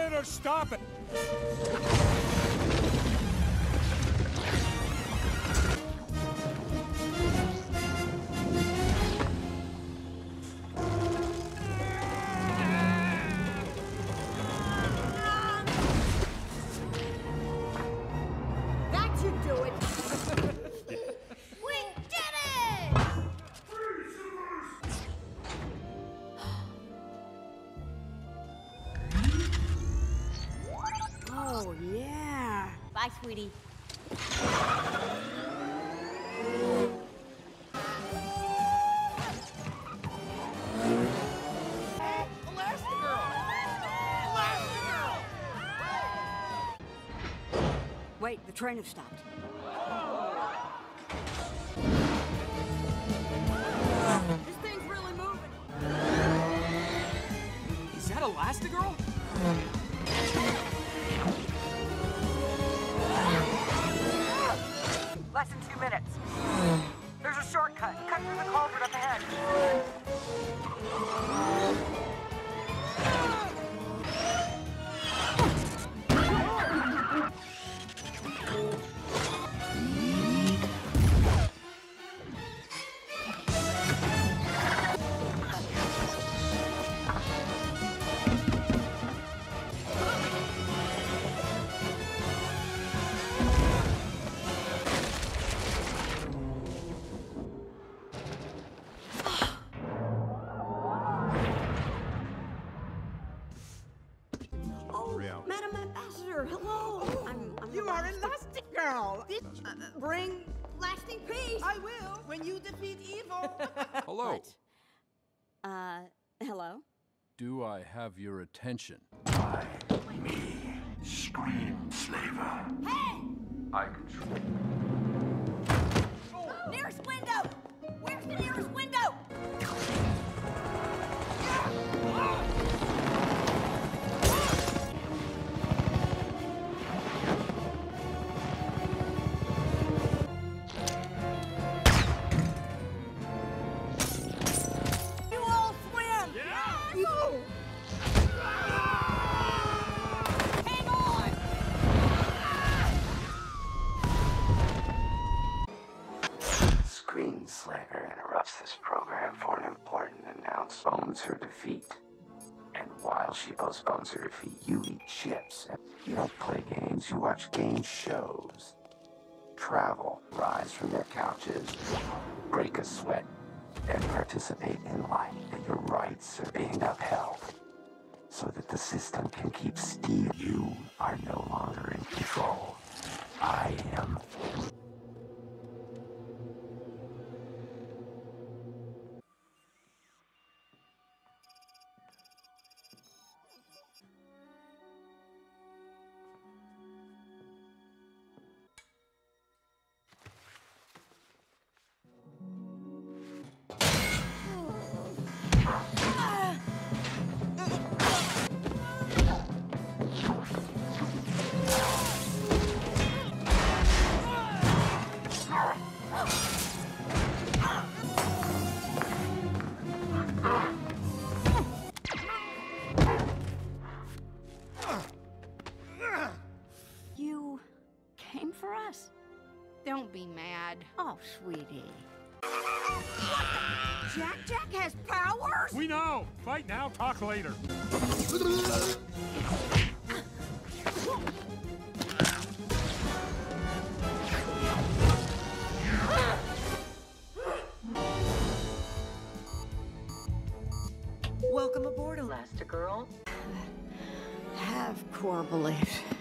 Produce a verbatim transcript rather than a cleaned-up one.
Janitor, stop it! That should do it! We did it! Oh, yeah. Bye, sweetie. Wait, the train has stopped. This thing's really moving. Is that Elastigirl? Less than two minutes. There's a shortcut. Cut through the culvert up ahead. Madam Ambassador, hello. Oh, I'm, I'm you are Elastigirl. This, uh, bring lasting peace. I will when you defeat evil. Hello. What? Uh, hello? Do I have your attention? Me, Scream Slaver. Hey! I control. Nearest window! Where's the nearest window? You all swim! No! Hang on! Screen Slaver interrupts this program for an important announcement. Postpones her defeat. And while she postpones her defeat, you eat chips. You don't play games, you watch game shows. Travel, rise from your couches, break a sweat, and participate in life. And your rights are being upheld. So that the system can keep stealing. You are no longer in control. I am. You came for us? Don't be mad. Oh, sweetie. Jack Jack has powers? We know! Fight now, talk later. Welcome aboard, Elastigirl. Have core beliefs.